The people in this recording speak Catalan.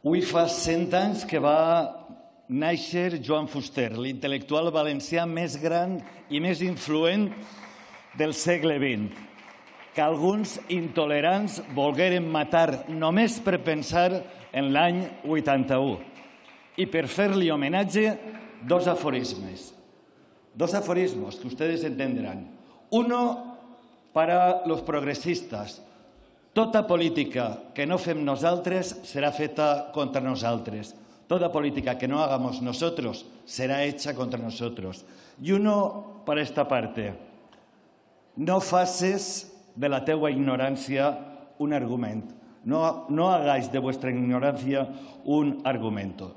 Avui fa 100 anys que va néixer Joan Fuster, l'intel·lectual valencià més gran i més influent del segle XX, que alguns intolerants volgueren matar només per pensar en l'any 81 i per fer-li homenatge dos aforismes. Dos aforismos que ustedes entenderán. Uno para los progresistas. Tota política que no fem nosaltres serà feta contra nosaltres. Toda política que no hagamos nosotros será hecha contra nosotros. Y uno para esta parte. No faces de la teua ignorància un argument. No hagáis de vuestra ignorancia un argumento.